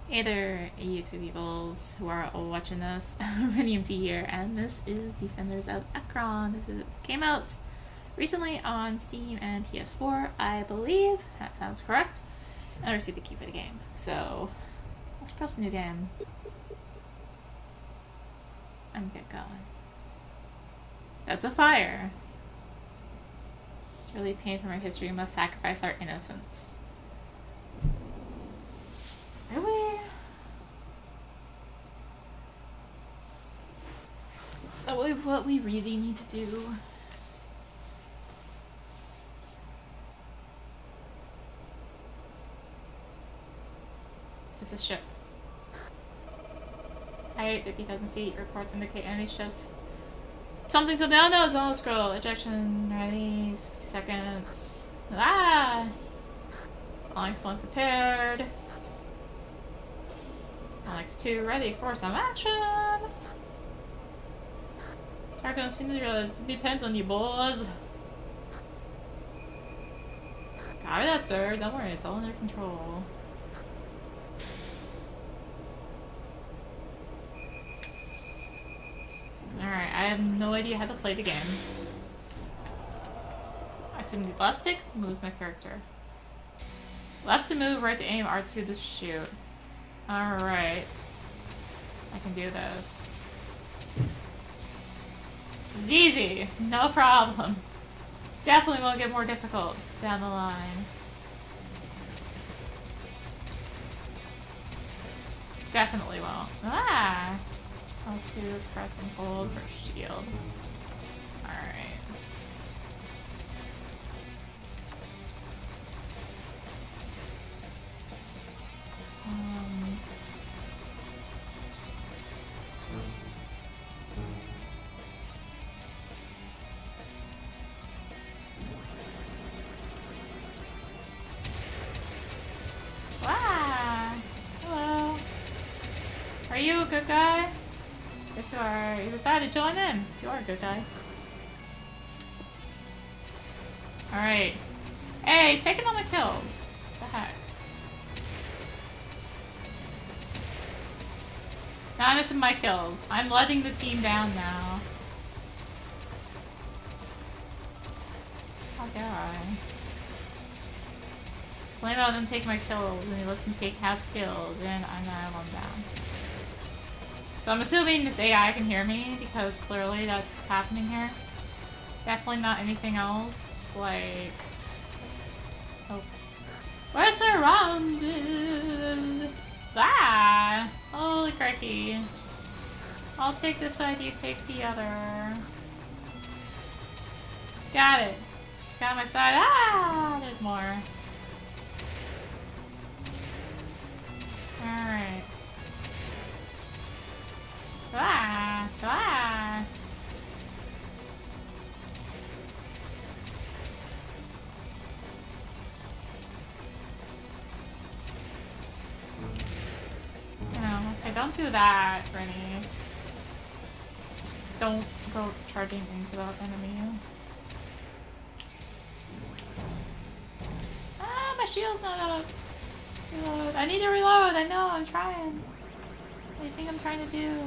Hey there, YouTube peoples who are watching this. Renium T here, and this is Defenders of Ekron. Came out recently on Steam and PS4, I believe. That sounds correct. I received the key for the game, so let's press new game and get going. That's a fire. To relieve pain from our history, we must sacrifice our innocence. Really? What we really need to do. It's a ship. Height 50,000 feet. Reports indicate enemy ships. Something's up down. No, it's on the scroll. Ejection ready. 60 seconds. Ah! Onyx 1 prepared. Onyx 2 ready for some action. Tarkon speeding realize it depends on you boys. Copy that, sir. Don't worry, it's all under control. Alright, I have no idea how to play the game. I assume the left stick moves my character. Left to move, right to aim, R2 to shoot. Alright. I can do this. It's easy, no problem. Definitely won't get more difficult down the line. Definitely won't. Ah! L2, press and hold for shield. Alright. Wow! Hello. Are you a good guy? Yes, you are. You decided to join in. Yes, you are a good guy. Alright. Hey, he's taking all my kills. What the heck? Now I'm missing my kills. I'm letting the team down now. How dare I? Flame out and take my kills, and he lets me take half kills, and I'm not one down. So I'm assuming this AI can hear me, because clearly that's what's happening here. Definitely not anything else, like... Oh. We're surrounded! Ah! Holy crikey. I'll take this side, you take the other. Got it. Got my side. Ah! There's more. Alright. Ah! Ah! No, okay, don't do that, Rennie. Don't go charging into the enemy. Ah, my shield's not up. Reload. I need to reload. I know. I'm trying. What do you think I'm trying to do?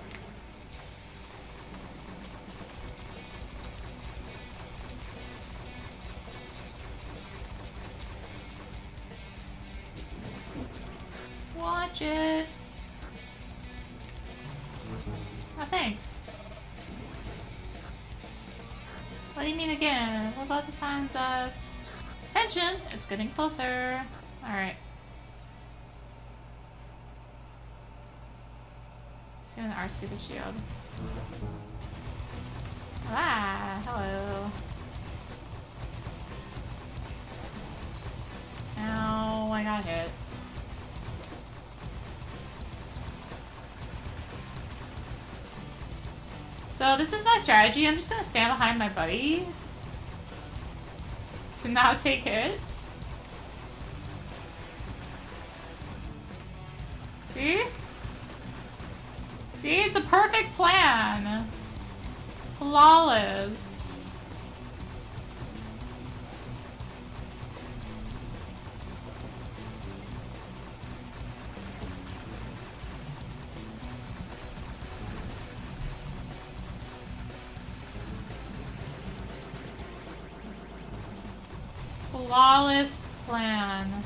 Watch it. Oh, thanks. What do you mean again? What about the times of tension? It's getting closer. Alright. Doing R2 the shield. Ah, hello. Ow, I got hit. So this is my strategy. I'm just gonna stand behind my buddy to not take hits. See? See, it's a perfect plan. Flawless. flawless plan.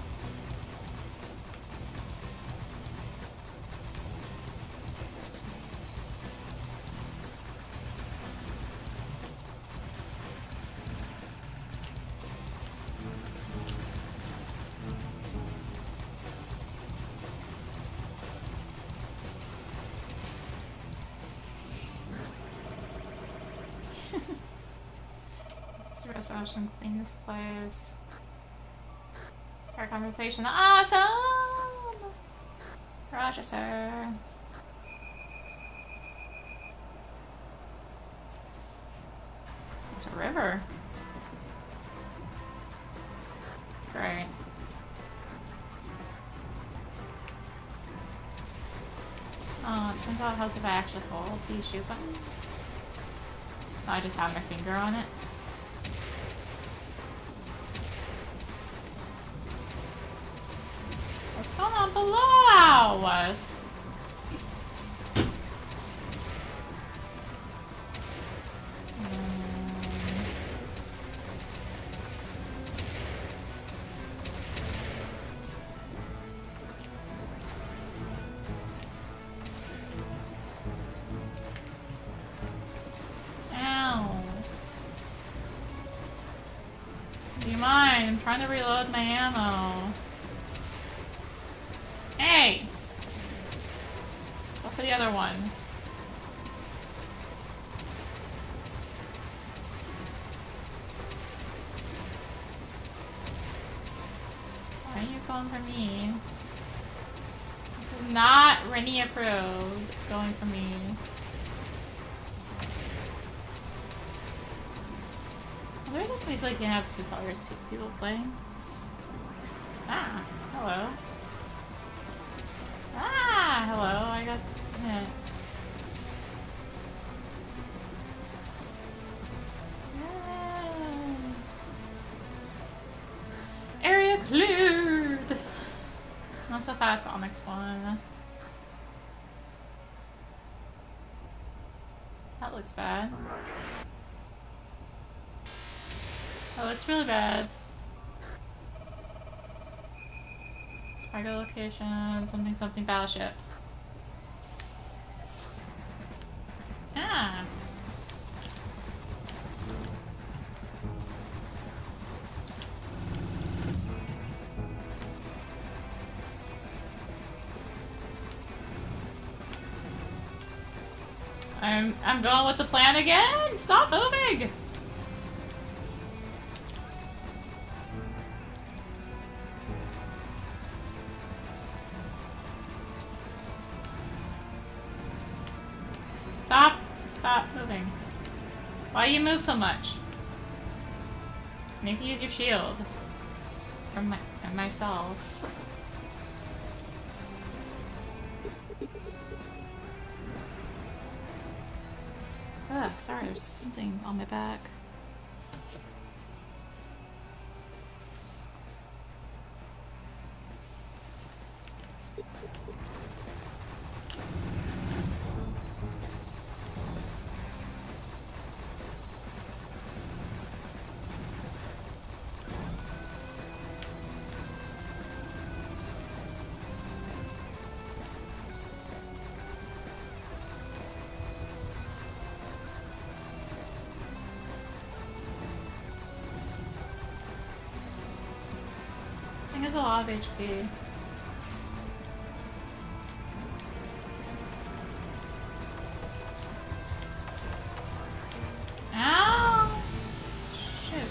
Restaurant, clean this place. Our conversation, awesome! Roger, sir. It's a river. Great. Oh, it turns out it helps if I actually hold the shoot button. Oh, I just have my finger on it. What's going on below us? Ow. Do you mind? I'm trying to reload my ammo. Hey! Go for the other one. Why are you going for me? This is not Rennie approved. Going for me. Well, there just means like you have two colors people playing. Ah, hello. Ah, hello, I got hit. Yay. Area cleared! Not so fast on next one. That looks bad. That looks really bad. Cargo location, something something battleship. Ah. I'm going with the plan again. Stop moving. Stop moving. Why do you move so much? You need to use your shield. From myself. Ugh, sorry, there's something on my back. There's a lot of HP. Ow! Shoot.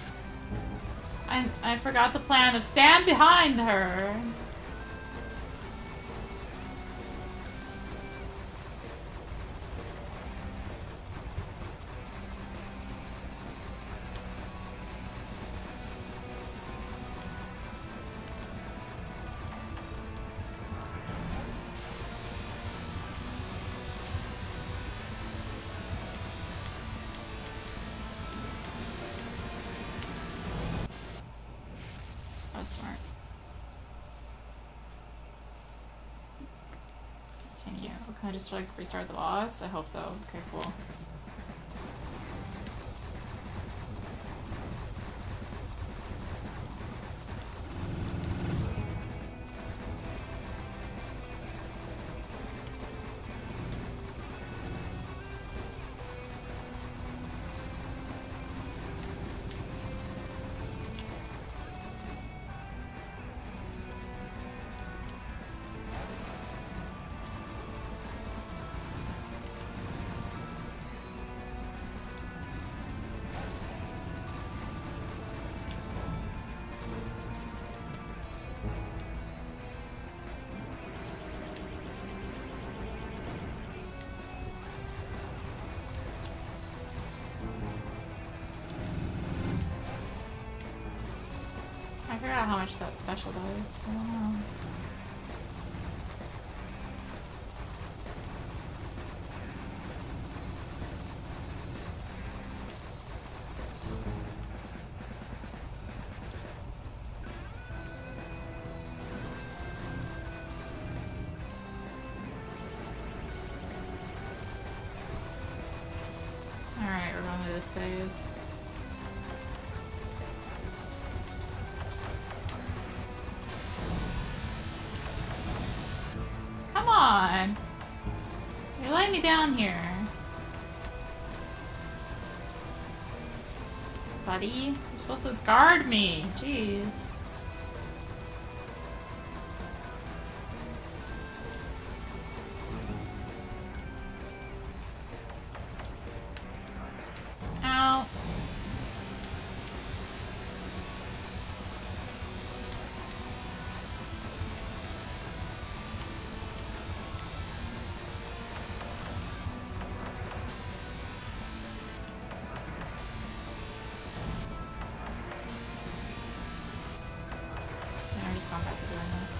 I forgot the plan of stand behind her. Smart. Continue. Can I just like restart the boss? I hope so. Okay, cool. out how much that special does. I don't know. Alright, we're going to this phase. Come on! You're letting me down here. Buddy, you're supposed to guard me. Jeez. Ow. I'm just going back to doing this.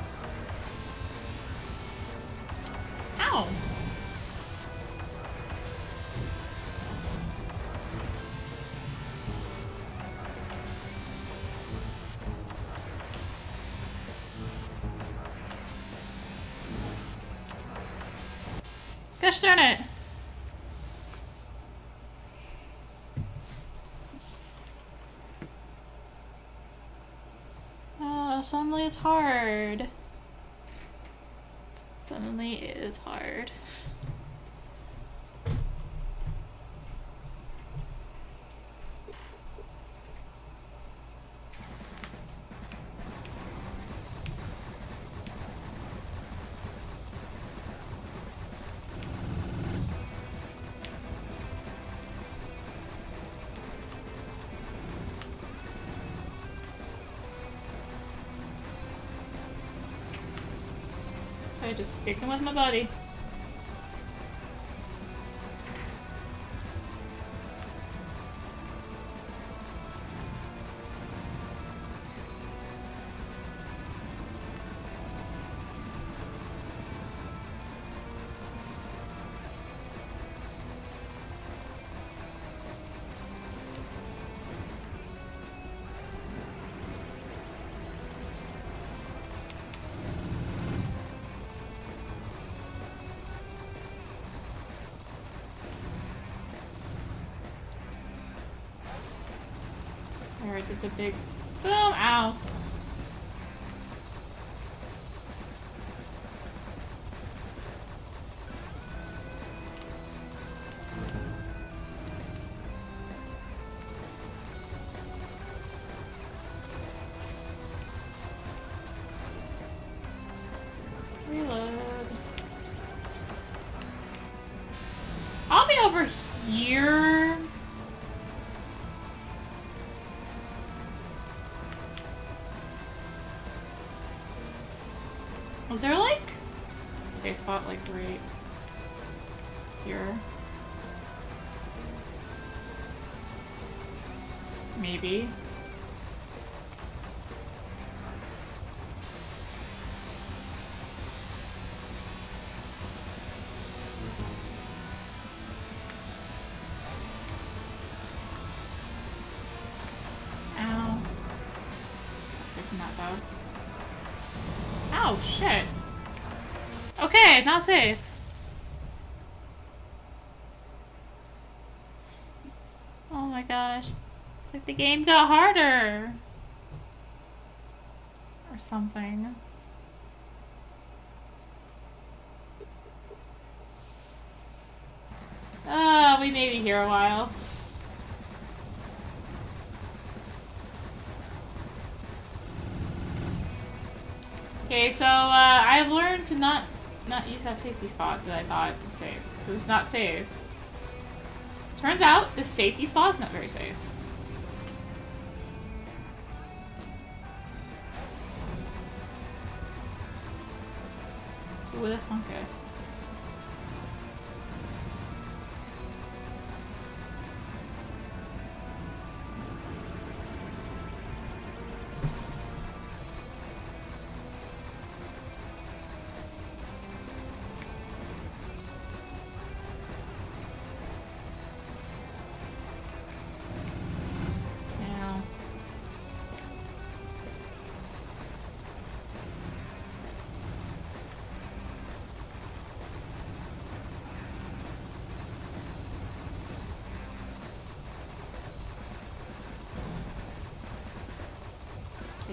Ow! Gosh darn it! Oh, suddenly it's hard. Suddenly it is hard. So I just kick him with my body. Alright, did the big boom, ow. Reload. I'll be over here. Was there like a safe spot like right here? Maybe. Ow. Taking that though. Oh, shit. Okay, not safe. Oh my gosh. It's like the game got harder. Or something. We may be here a while. Okay, so I've learned to not use that safety spot that I thought was safe, because it's not safe. Turns out this safety spot is not very safe. Ooh, that's funky.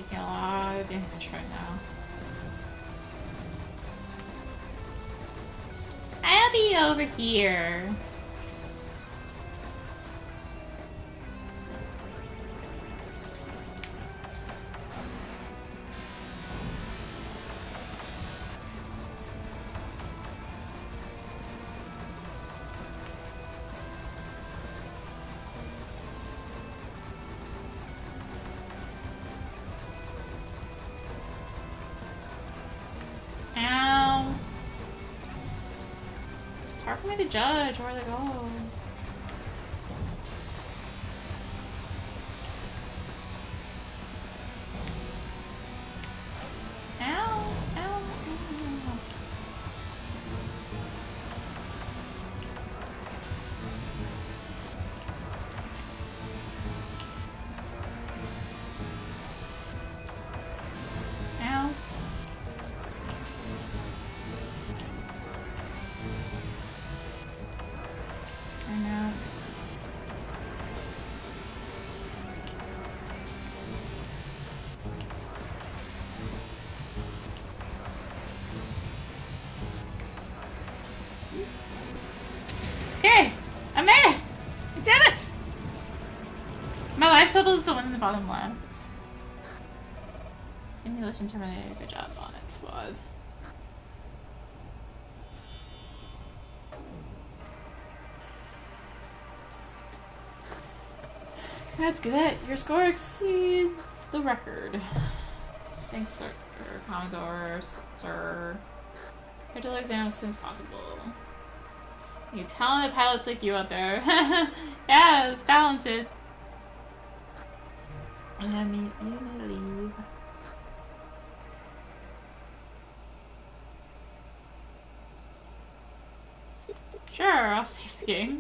taking a lot of damage right now. I'll be over here. Hard for me to judge where they go. Ow, ow, ow. Ow. Turn out. Okay! I made it! I did it! My life total is the one in the bottom left. Simulation terminated. Good job on it, squad. That's good. Your score exceeds the record. Thanks, sir. Commodore, sir. Here to the exam as soon as possible. You talented pilots like you out there. Yes, talented. You may leave. Sure, I'll save the game.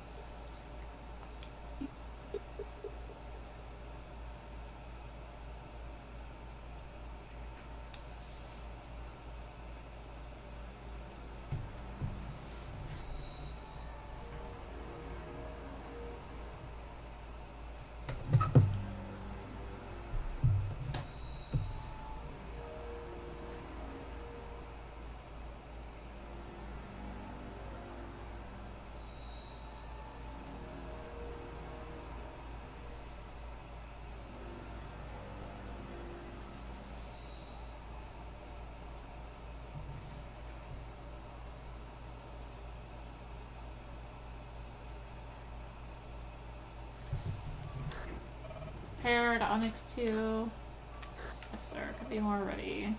Prepared, Onyx 2. Yes, sir. Could be more ready.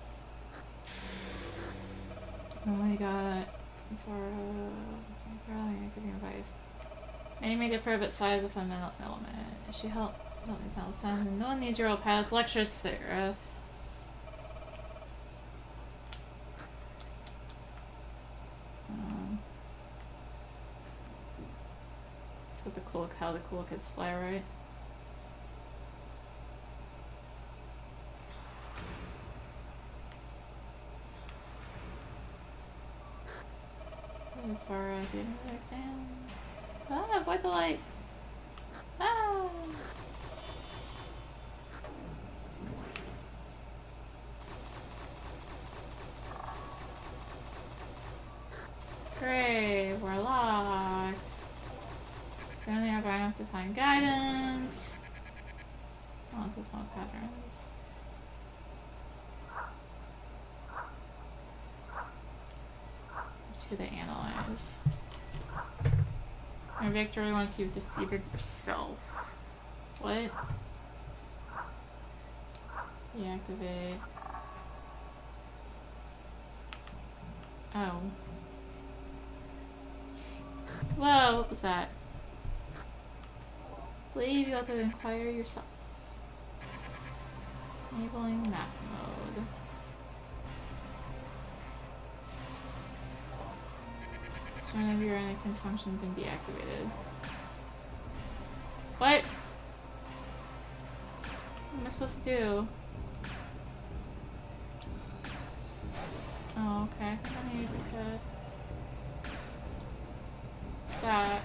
Oh my god. Sort of. Giving advice. Many may differ, but size is a fundamental element. She helped me find this time. No one needs your old paths. Lecture, Seraph. So how the cool kids fly, right? As far as the exam. Ah, avoid the light. Ah. Great, we're locked. Apparently I'm going to have to find guidance. Oh, this is one patterns. Which do they analyze? Your victory once you've defeated yourself. What? Deactivate. Oh. Whoa, what was that? Believe you have to inquire yourself. Enabling map mode. Certain of your Anakin's function has been deactivated. What? What am I supposed to do? Oh, okay. I think I need that.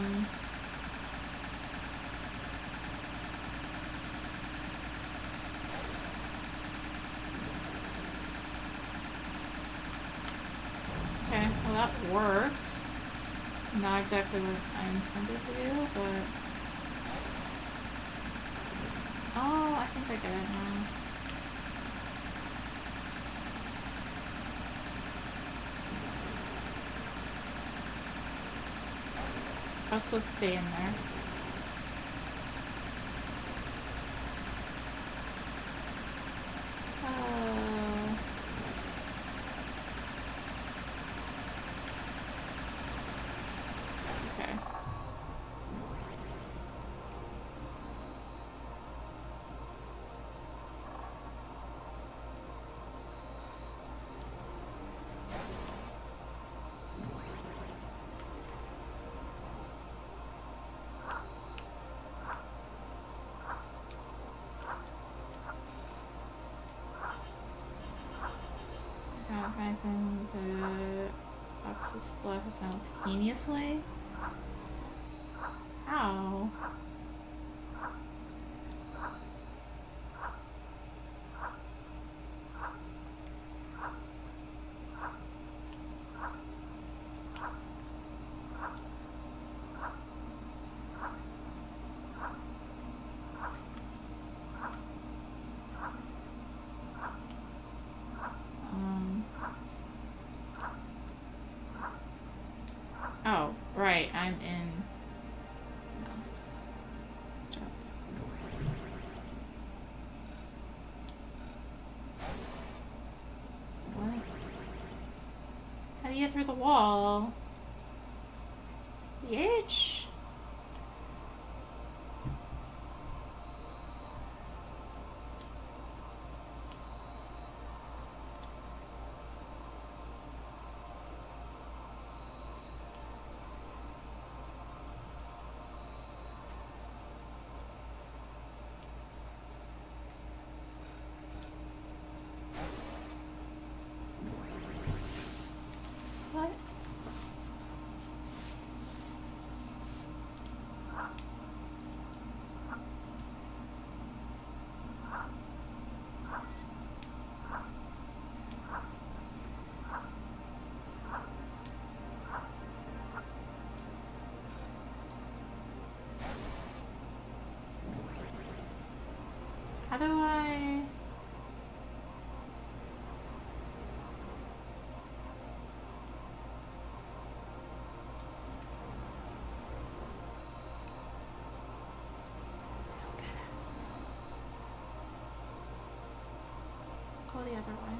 Okay, well that worked. Not exactly what I intended to do, but... Oh, I think I get it now. I was supposed to stay in there. Okay. I think the boxes splash simultaneously. How? Oh, right, I'm in... No, this is... What? How do you get through the wall? The itch? What? How do I... Go the other way.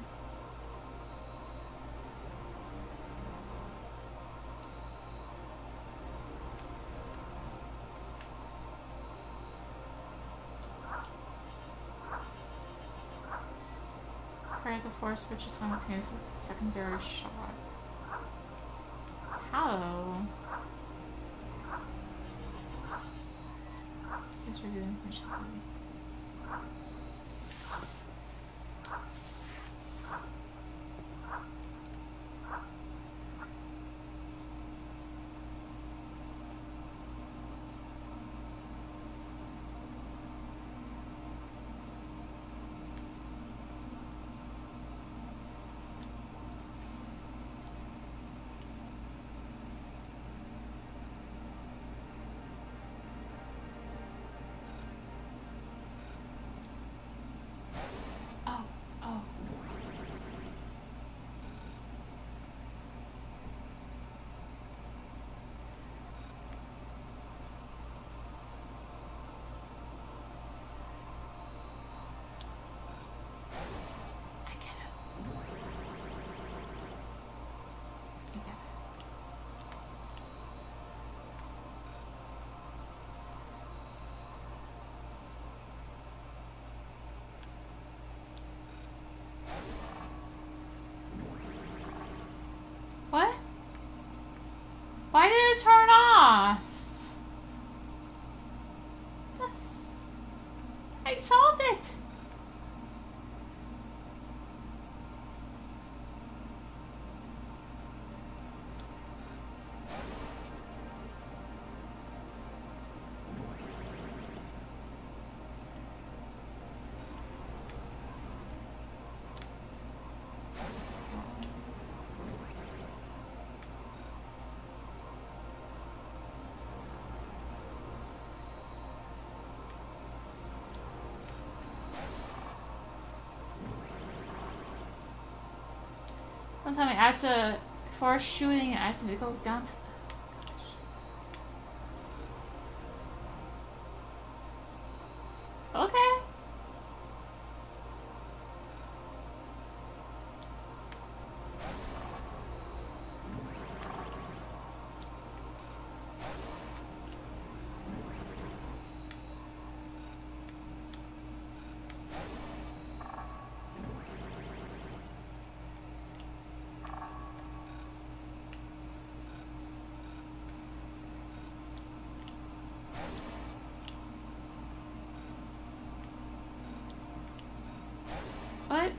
Fire the force switches simultaneously with the secondary shot. How? Guess we're doing mission. One time I had to, before shooting, I had to go down to... Okay. What?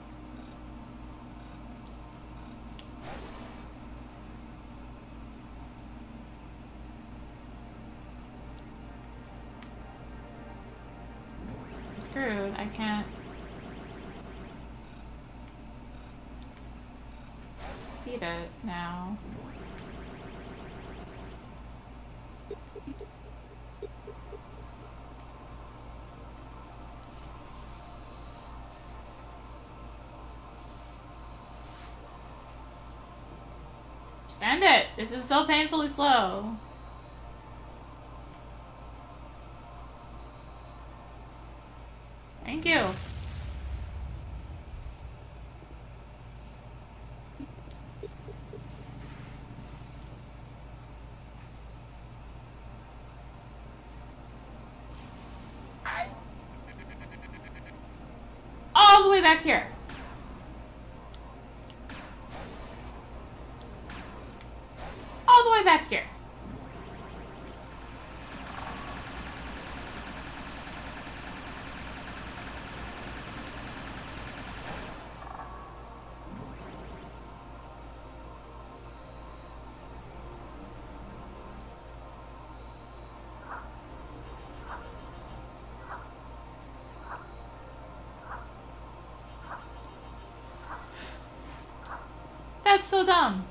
I'm screwed. I can't beat it now. Send it! This is so painfully slow. Thank you. All the way back here. All the way back here. That's so dumb.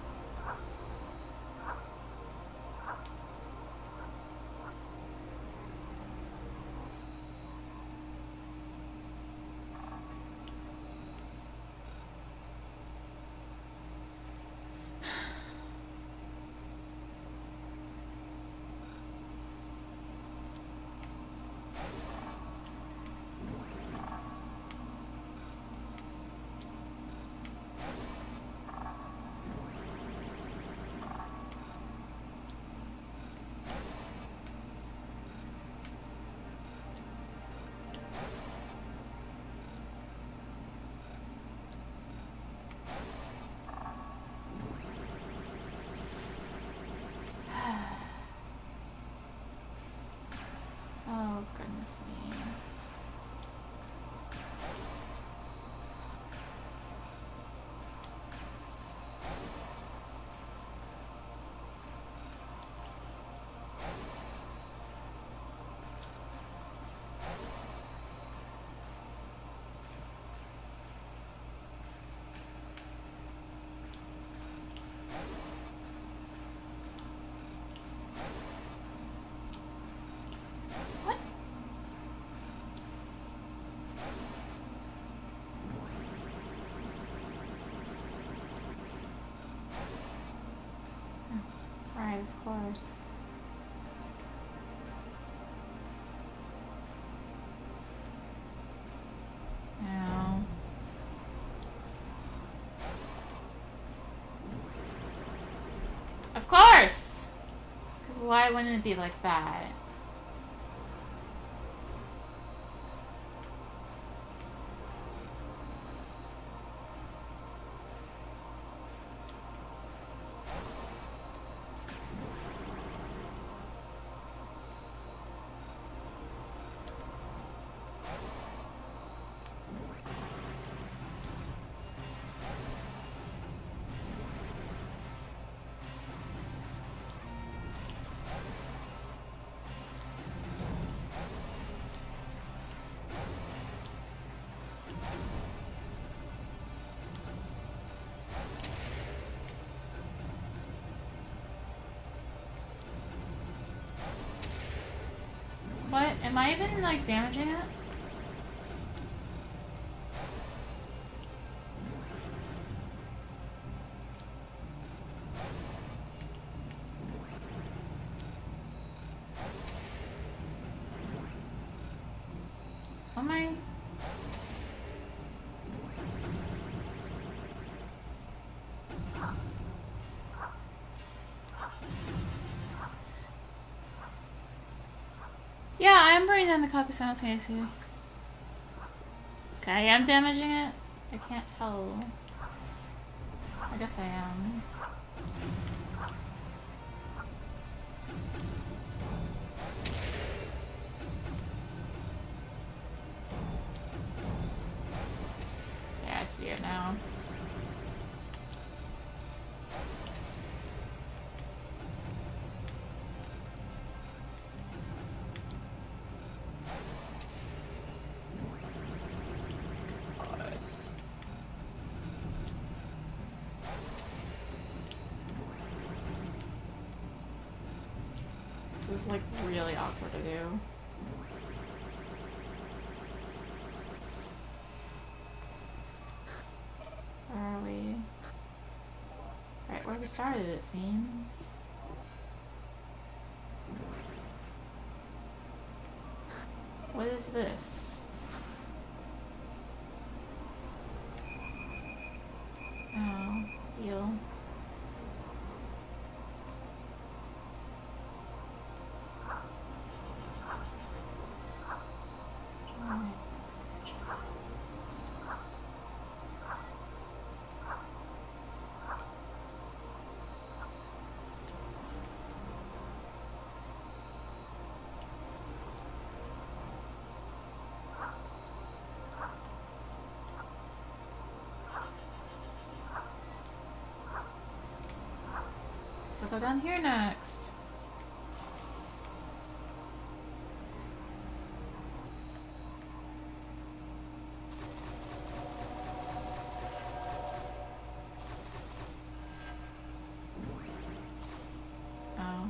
Oh, goodness me. What? Right, of course. No. Of course! Because why wouldn't it be like that? What? Am I even, like, damaging it? What am I? Yeah, I'm bringing down the copy simultaneously. Okay, I am damaging it. I can't tell. I guess I am. Yeah, I see it now. This is like really awkward to do. Where are we? Right where we started, it seems. What is this? Oh, heal. So go down here next. Oh.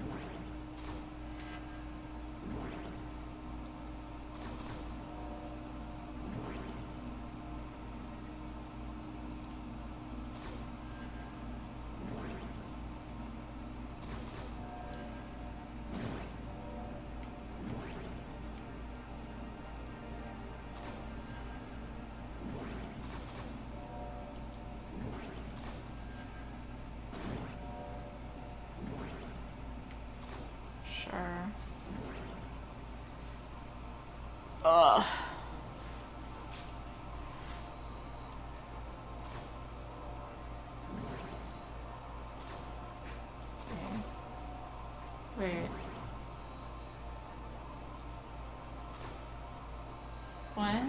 Sure. Ugh. Okay. Wait. What?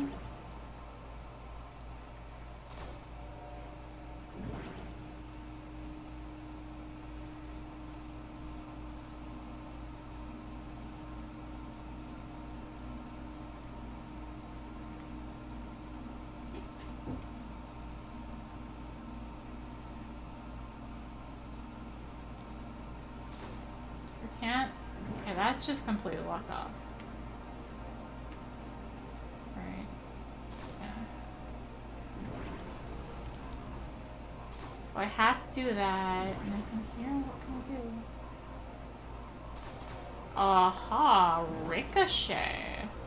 Can't? Okay, that's just completely locked off. Right. Yeah. So I have to do that, and I can hear what can I do? Aha! Ricochet!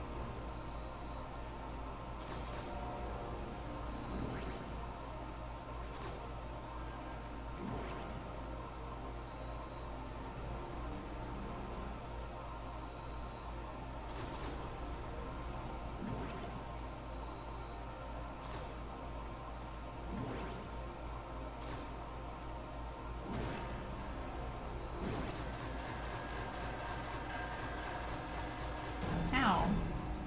Ow.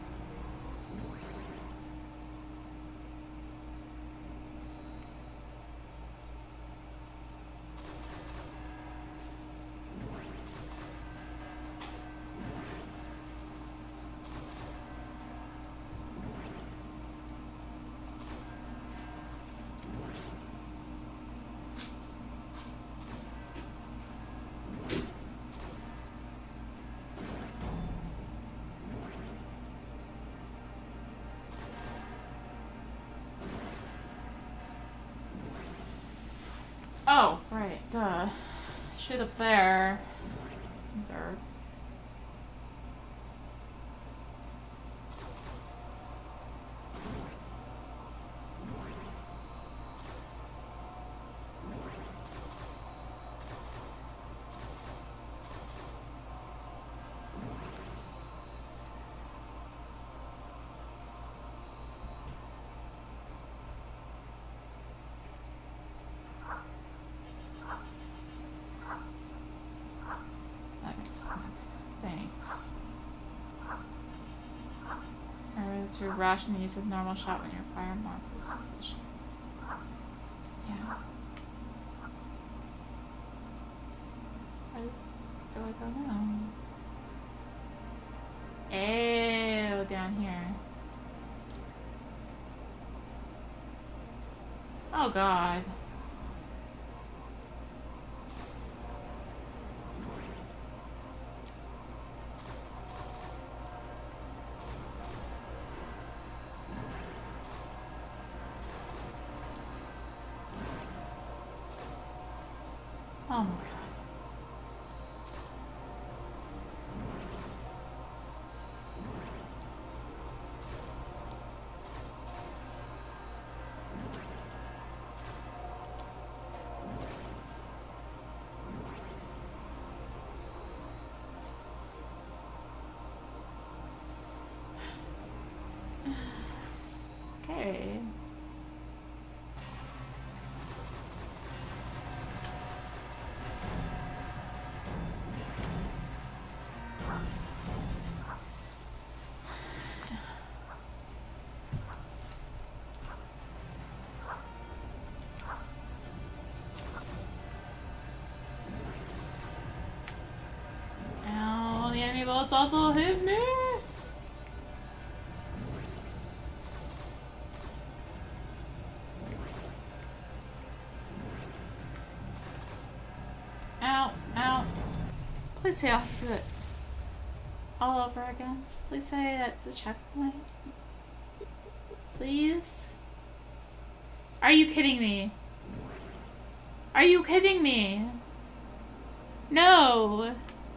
Oh, right, duh. Shoot up there. Dirt. to rush in the use of normal shot when you require more precision. Yeah. Where do I go now? Ew, down here. Oh god. Oh my god. Okay. Ow, the enemy bullets also hit me! Ow, ow. Please say I'll have to do it all over again. Please say at the checkpoint. Please? Are you kidding me? Are you kidding me? No!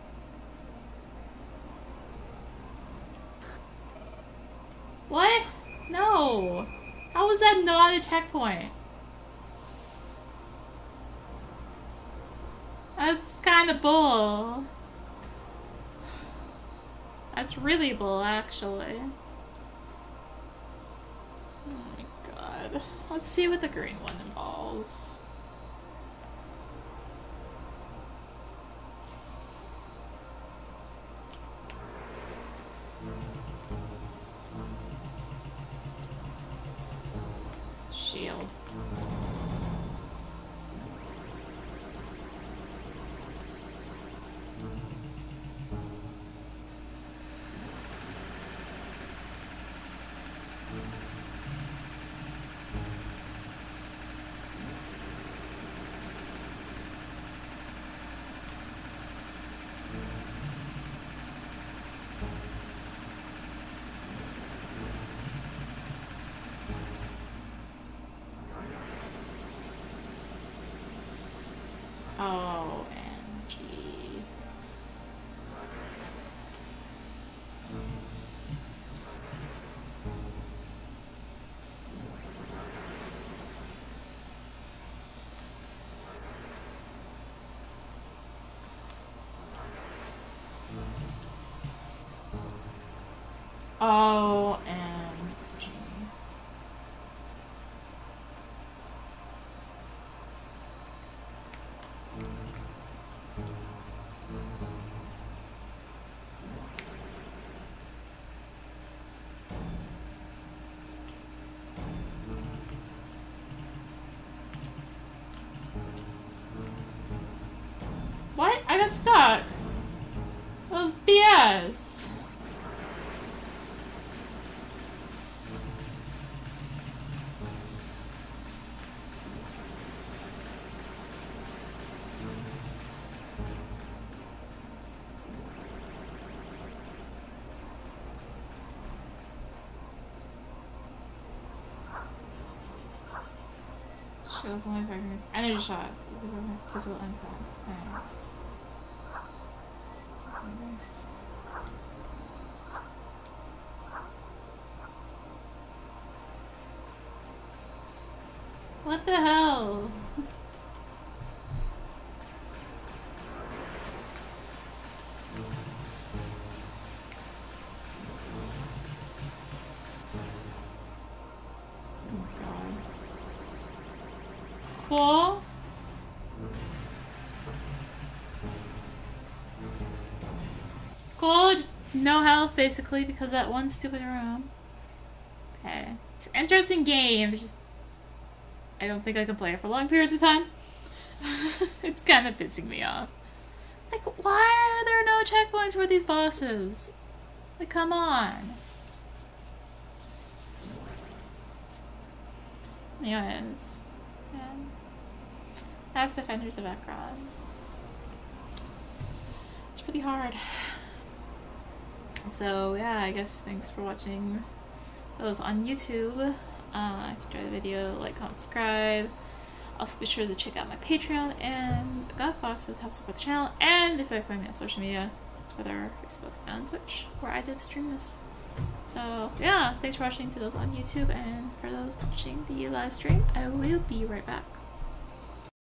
What? No! How was that not a checkpoint? That's kinda bull. That's really bull, actually. Oh my god. Let's see what the green one involves. Shield. OMG. OMG. What? I got stuck. That was BS. Shields only fragments. Energy shots. Physical impacts. Thanks. Nice. What the hell? Cool. Cool, just no health basically because that one stupid room. Hey, it's an interesting game. It's just I don't think I can play it for long periods of time. It's kind of pissing me off. Like, why are there no checkpoints for these bosses? Like, come on. Anyways, yeah. That's Defenders of Ekron. It's pretty hard. So yeah, I guess thanks for watching those on YouTube. If you enjoyed the video, like, comment, subscribe. Also be sure to check out my Patreon and GothBox to help support the channel. And if you like following me on social media, Twitter, Facebook, and Twitch, where I did stream this. So yeah, thanks for watching to those on YouTube, and for those watching the live stream, I will be right back.